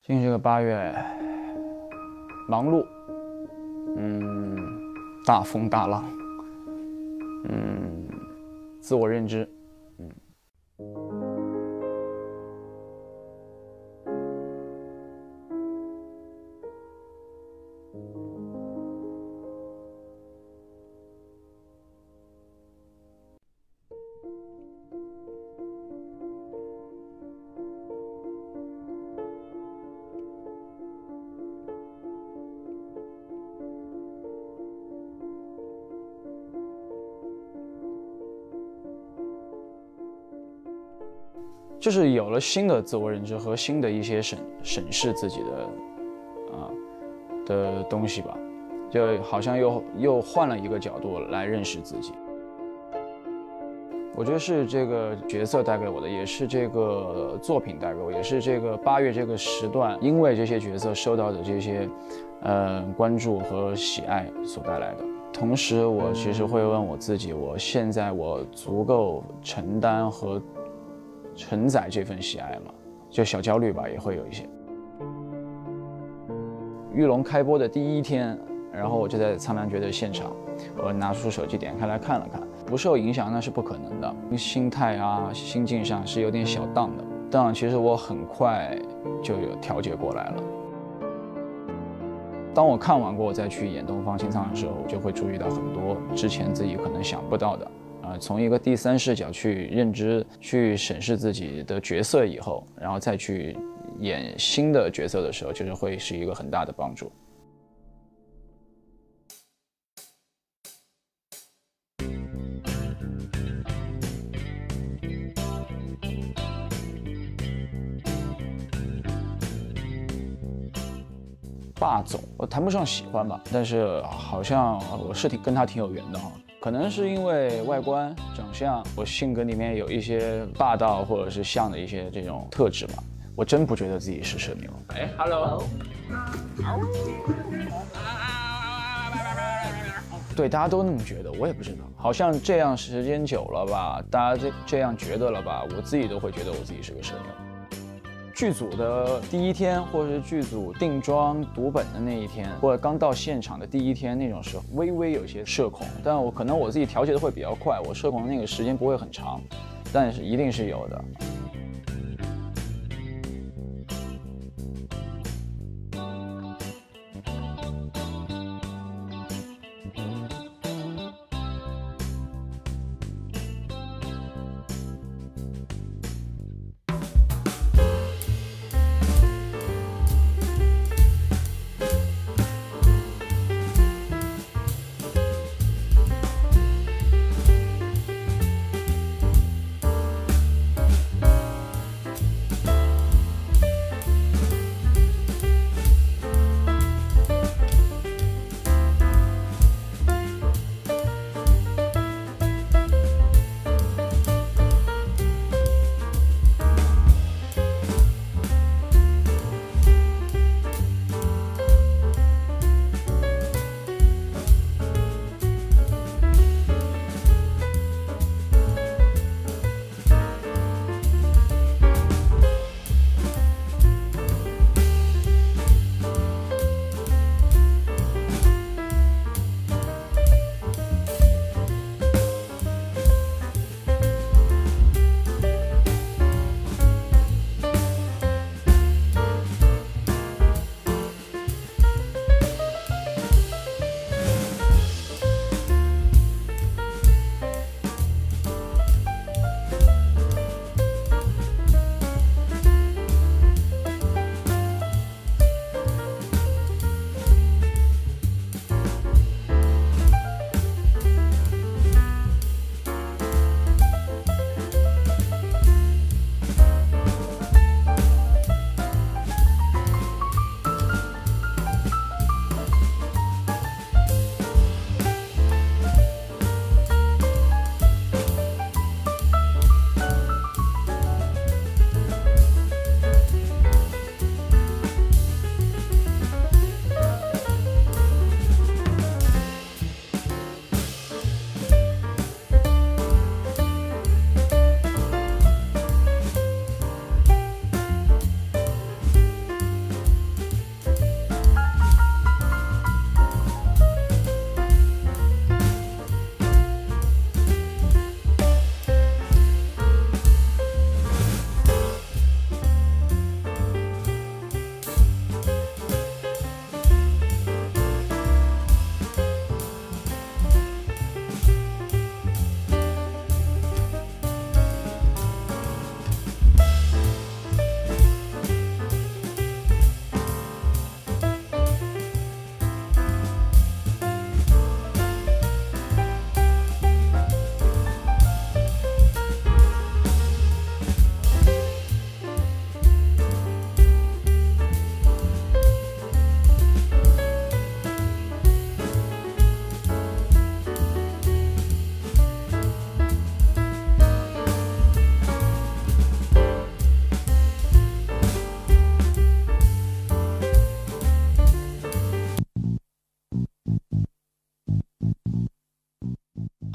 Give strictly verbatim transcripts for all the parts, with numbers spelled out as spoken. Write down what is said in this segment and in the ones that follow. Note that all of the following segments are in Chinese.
进这个八月，忙碌，嗯，大风大浪，嗯，自我认知，嗯。就是有了新的自我认知和新的一些审审视自己的啊的东西吧，就好像又又换了一个角度来认识自己。我觉得是这个角色带给我的，也是这个作品带给我，也是这个八月这个时段，因为这些角色受到的这些呃关注和喜爱所带来的。同时，我其实会问我自己，我现在我足够承担和承载这份喜爱吗？就小焦虑吧，也会有一些。玉龙开播的第一天，然后我就在苍兰诀的现场，我拿出手机点开来看了看，不受影响那是不可能的。心态啊、心境上是有点小荡的，但其实我很快就有调节过来了。当我看完过，我再去演东方青苍的时候，我就会注意到很多之前自己可能想不到的。呃，从一个第三视角去认知、去审视自己的角色以后，然后再去演新的角色的时候，就是会是一个很大的帮助。霸总，我谈不上喜欢吧，但是好像我是挺跟他挺有缘的哈。可能是因为外观、长相，我性格里面有一些霸道或者是像的一些这种特质吧。我真不觉得自己是社牛。哎 ，Hello。对，大家都那么觉得，我也不知道，好像这样时间久了吧，大家这这样觉得了吧，我自己都会觉得我自己是个社牛。剧组的第一天，或者是剧组定妆读本的那一天，或者刚到现场的第一天那种时候，微微有些社恐，但我可能我自己调节的会比较快，我社恐的那个时间不会很长，但是一定是有的。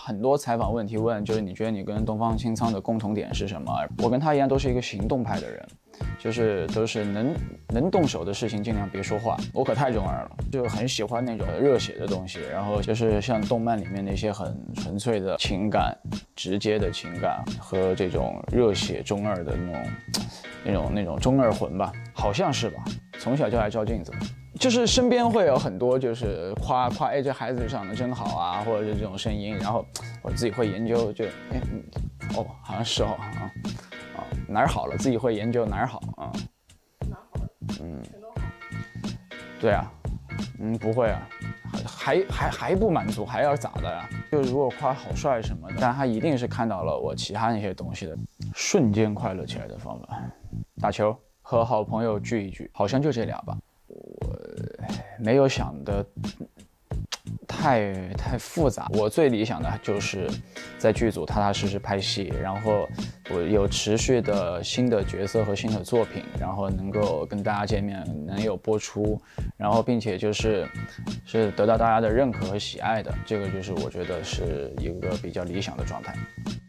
很多采访问题问，就是你觉得你跟东方青苍的共同点是什么？我跟他一样都是一个行动派的人，就是都是能能动手的事情尽量别说话。我可太中二了，就很喜欢那种热血的东西，然后就是像动漫里面那些很纯粹的情感、直接的情感和这种热血中二的那种那种那种中二魂吧，好像是吧？从小就爱照镜子。就是身边会有很多就是夸夸哎这孩子长得真好啊，或者是这种声音，然后我自己会研究就哎嗯哦好像是哦啊啊哪儿好了，自己会研究哪儿好啊哪儿好了嗯全都好对啊嗯不会啊还还还不满足还要咋的呀？就如果夸好帅什么的，但他一定是看到了我其他那些东西的，瞬间快乐起来的方法，打球和好朋友聚一聚，好像就这俩吧。我没有想的太太复杂，我最理想的就是在剧组踏踏实实拍戏，然后我有持续的新的角色和新的作品，然后能够跟大家见面，能有播出，然后并且就是是得到大家的认可和喜爱的，这个就是我觉得是一个比较理想的状态。